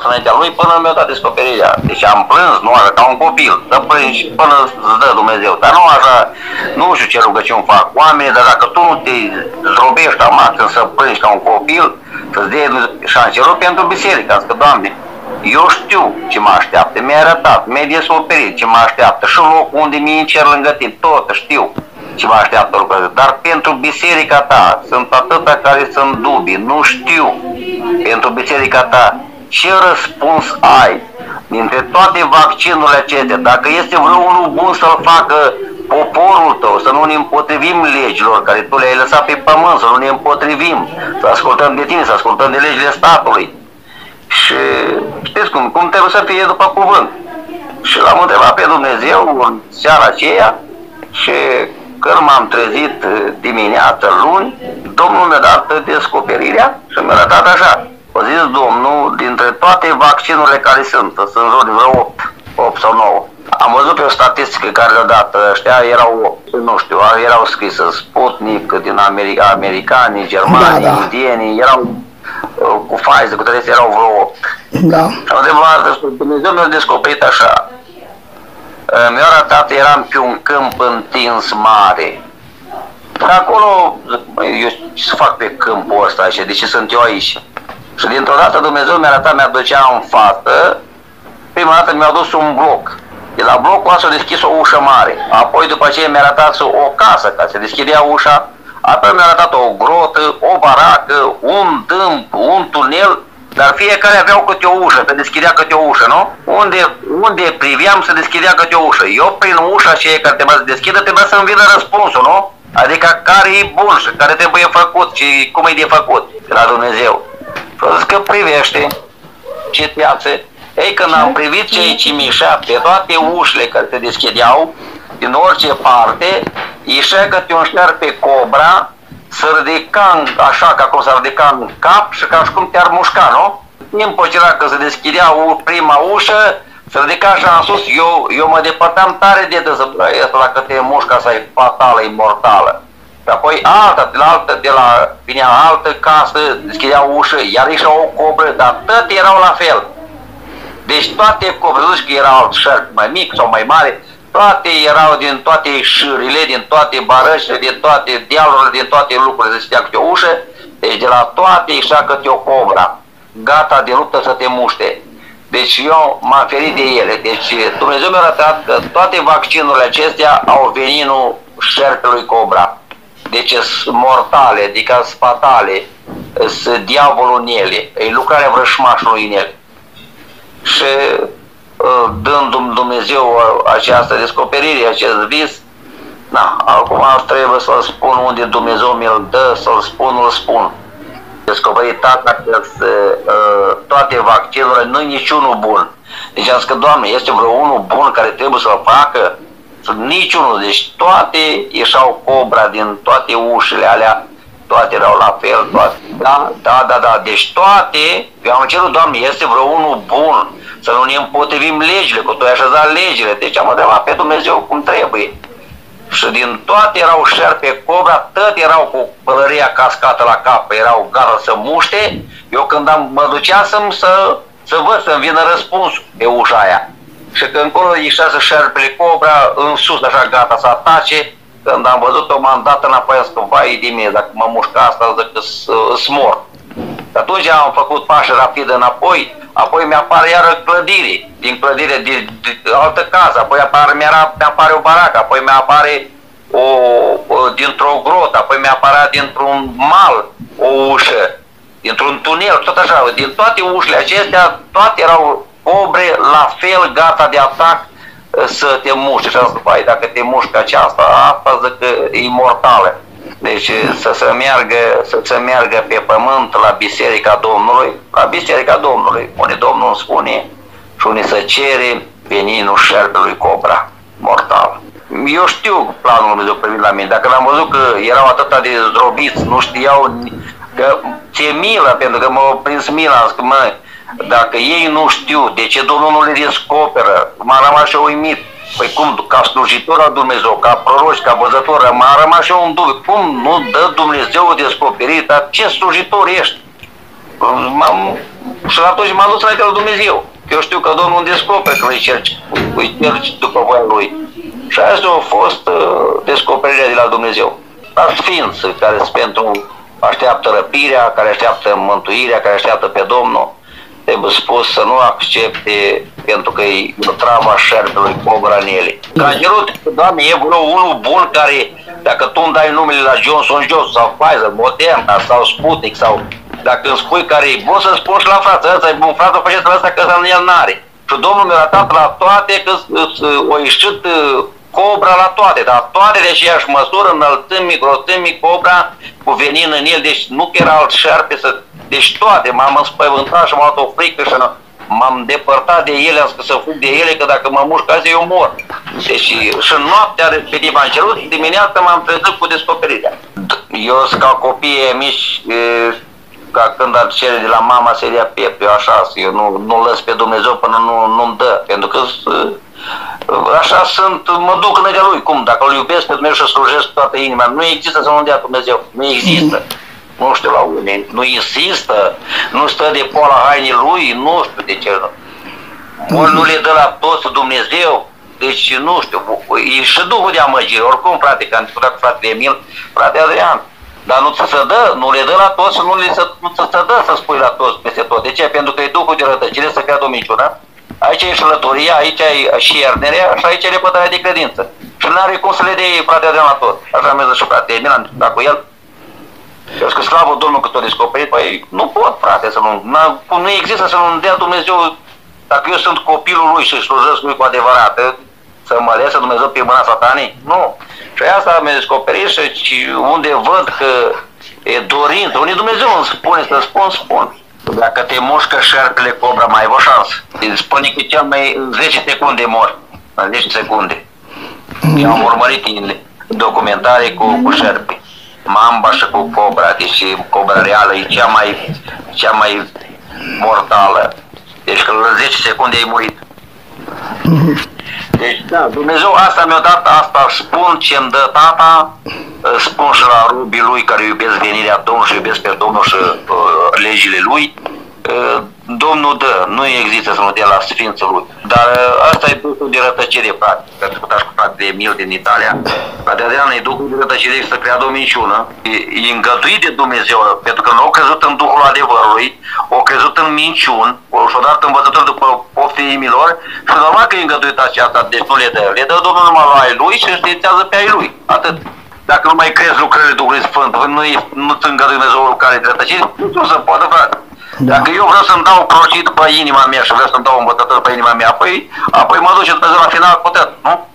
noapte înaintea lui până mi-a dat descoperirea. Deci am plâns, nu așa, ca un copil, să plângi până îți dă Dumnezeu. Dar nu așa, nu știu ce rugăciuni fac oamenii, dar dacă tu nu te zdrobești la maxim să plângi ca un copil, să-ți dea șanse rog pentru biserică, că Doamne, eu știu ce mă așteaptă, mi-a arătat, mi-a descoperit ce mă așteaptă și locul unde mi-e în cer lângă tine, tot știu ce mă așteaptă lucrurile. Dar pentru biserica ta, sunt atâta care sunt dubii, nu știu, pentru biserica ta, ce răspuns ai dintre toate vaccinurile acestea, dacă este vreunul bun să-l facă poporul tău, să nu ne împotrivim legilor care tu le-ai lăsat pe pământ, să nu ne împotrivim, să ascultăm de tine, să ascultăm de legile statului. Și știți cum trebuie să fie după cuvânt. Și l-am întrebat pe Dumnezeu în seara aceea și când m-am trezit dimineața luni, Domnul mi-a dat descoperirea și mi-a arătat așa. A zis Domnul, dintre toate vaccinurile care sunt jur de vreo 8 sau 9. Am văzut pe o statistică care le-a dat, ăștia erau, nu știu, erau scrise Sputnik din americani, germani, indieni, erau cu Pfizer, cu toate erau vreo 8. Da. Am întrebat, Dumnezeu mi-a descoperit așa. Mi-a arătat, eram pe un câmp întins mare. Dar acolo, eu ce să fac pe câmpul ăsta așa, de ce sunt eu aici? Și dintr-o dată Dumnezeu mi-a arătat, mi-a ducea în față, prima dată mi-a dus un bloc. De la blocul ăsta s-a deschis o ușă mare. Apoi după aceea mi-a arătat o casă, ca se deschidea ușa. Apoi mi-a arătat o grotă, o baracă, un dâmp, un tunel, dar fiecare aveau câte o ușă, se deschidea câte o ușă, nu? Unde priveam se deschidea câte o ușă. Eu prin ușa aceea care trebuia să deschidă, trebuia să-mi vină răspunsul, nu? Adică care e bun și care trebuie făcut și cum e de făcut de la Dumnezeu. Și a zis că privește, citeață. Ei, când am privit cei ce mișea pe toate ușile care se deschideau, din orice parte, ieșea câte un șerpe cobra, să ridica așa, ca cum s-ar ridica în cap și ca și cum te-ar mușca, nu? Timpul acela că se deschidea prima ușă, se ridica așa în sus, eu mă depărtam tare de dăsă, dacă te mușca, asta e fatală, e mortală. Și apoi vinea altă casă, deschidea ușă, iar ieșea o cobră, dar toate erau la fel. Deci toate cobrele, că era alt șerp mai mic sau mai mare, toate erau din toate șârile, din toate barășile, din toate dealurile, din toate lucrurile, se stea câte o ușă, deci de la toate ieșea câte o cobra, gata de luptă să te muște. Deci eu m-am ferit de ele. Deci Dumnezeu mi-a arătat că toate vaccinurile acestea au veninul șerpelui cobra. Deci sunt mortale, adică sunt fatale, sunt diavolul în ele, e lucrarea vrășmașului în ele. Și dându-mi Dumnezeu această descoperire, acest vis, na, acum trebuie să-l spun unde Dumnezeu mi-l dă, să-l spun, îl spun. Descoperit tata că toate vaccinurile, nu-i niciunul bun. Deci am zis că, Doamne, este vreo unul bun care trebuie să-l facă? Niciunul, deci toate ieșau cobra din toate ușile alea, toate erau la fel, toate, da, deci toate, eu am cerut, Doamne, este vreo unul bun, să nu ne împotrivim legile, că tu ai așezat legile, deci am întrebat pe Dumnezeu cum trebuie. Și din toate erau șerpe cobra, toate erau cu pălăria cascată la cap, erau gata să muște, eu când mă duceam să văd, să-mi vină răspunsul pe ușa aia. Și când încolo ieșează șerpele cobra, în sus, așa, gata să atace, când am văzut-o, m-am dat înapoi, am zis că, vai de mine, dacă mă mușcă asta, zic că smor. Și atunci am făcut pași rapid înapoi, apoi mi-apare iară clădire, din clădire de altă casă, apoi mi-apare o baracă, apoi mi-apare dintr-o grotă, apoi mi-apărea dintr-un mal o ușă, dintr-un tunel, tot așa, din toate ușile acestea, toate erau cobre la fel, gata de atac să te muști. Și am zis, vai, dacă te mușcă aceasta, asta zic că e imortală. Deci să se meargă pe pământ la Biserica Domnului, unde Domnul îmi spune și unde se cere veninul șerpelui cobra, mortal. Eu știu planul lui Dumnezeu privind la mine, dacă l-am văzut că erau atâta de zdrobiți, nu știau, că ți-e milă, pentru că m-a prins mila, am zis că, mă, dacă ei nu știu, de ce Domnul nu le descoperă? M-a rămas și uimit. Păi cum, ca slujitor al Dumnezeu, ca proroci, ca văzător, m-a rămas și un dubiu. Cum nu dă Dumnezeu o descoperire? Dar ce slujitor ești? Și atunci m-am dus înainte la Dumnezeu. Eu știu că Domnul îmi descoperă când îi cerci după voia Lui. Și asta a fost descoperirea de la Dumnezeu. La sfinți care sunt pentru așteaptă răpirea, care așteaptă mântuirea, care așteaptă pe Domnul, trebuie spus să nu accepte pentru că e trava șerpelui cobra în ele. Ca cerut, Doamne, e vreo unul bun care, dacă tu îmi dai numele la Johnson sau Pfizer, Moderna sau Sputnik sau dacă îmi spui care e bun, să spun și la frață, ăsta e bun, frate, faceți ăsta că ăsta el n-are. Și Domnul mi-a arătat la toate că o ieșit cobra la toate, dar toate de aceeași măsură, înălțând, microstând, cobra cu venin în el, deci nu că era alt șarpe să... Deci toate, m-am înspăimântat și m-am luat o frică și m-am depărtat de ele, am zis să fug de ele, că dacă mă mușc azi eu mor. Deci și noaptea respectiv am cerut, dimineața m-am trezit cu descoperirea. Eu sunt ca copii mici, ca când ar cere de la mama să dea piept, eu așa, eu nu lăs pe Dumnezeu până nu-mi dă, pentru că așa sunt, mă duc înaintea Lui, cum, dacă Îl iubesc pe Dumnezeu și slujesc toată inima, nu există să nu dea Dumnezeu, nu există. Nu știu la unde, nu insistă, nu stă de poala hainii Lui, nu știu de ce. Ori nu le dă la toți Dumnezeu, deci nu știu, e și Duhul de amăgire, oricum, frate, că am discutat cu fratele Emil, frate Adrian, dar nu ți se dă, nu le dă la toți, nu ți se dă să spui la toți peste tot. De ce? Pentru că e Duhul de rătăcire să creadă o minciună, aici e șlătoria, aici e și iernerea și aici e lepădarea de credință. Și nu are cum să le dea frate Adrian la tot. Așa mi-a zis și frate Emil, am discutat cu el. Eu zic că slavă Domnul că t-a descoperit, păi nu pot, frate, să nu există să nu-mi dea Dumnezeu, dacă eu sunt copilul Lui și slujesc Lui cu adevărat, să mă lese Dumnezeu pe mâna satanii? Nu. Și asta mi-a descoperit și unde văd că e dorință, unde Dumnezeu îmi spune să spun. Dacă te mușcă șerpele cobra, mai ai o șansă. Îți spune că cel mai 10 secunde mor, în 10 secunde. Eu am urmărit în documentare cu șerpi. Mamba și cu cobra, deci cobra reală e cea mai mortală. Deci că în 10 secunde ai murit. Deci da, Dumnezeu asta mi-a dat, asta spun ce-mi dă tata, spun și la rubii Lui care iubesc venirea Domnului și iubesc pe Domnul și legile Lui. Domnul dă, nu există să nu dea la Sfințul Lui. Dar asta e duhul de rătăcire, frate. Că discutați cu fratele Emil din Italia. Frate Adrian, e duhul de rătăcire să creadă o minciună. E îngăduit de Dumnezeu, pentru că nu au crezut în Duhul adevărului, au crezut în minciuni, și-au dat învățători după poftii inimilor și normal că e îngăduit aceasta, deci nu le dă. Le dă Domnul numai la ai Lui și științează pe ai Lui. Atât. Dacă nu mai crezi lucrările Duhului Sfânt, nu-ți îngăduie Dumnezeu lucrare de rătăcire, nu se poate, frate. Da. Dacă eu vreau să-mi dau crocii după inima mea și vreau să-mi dau învățător după inima mea, apoi mă duce Dumnezeu la final cu tot, nu?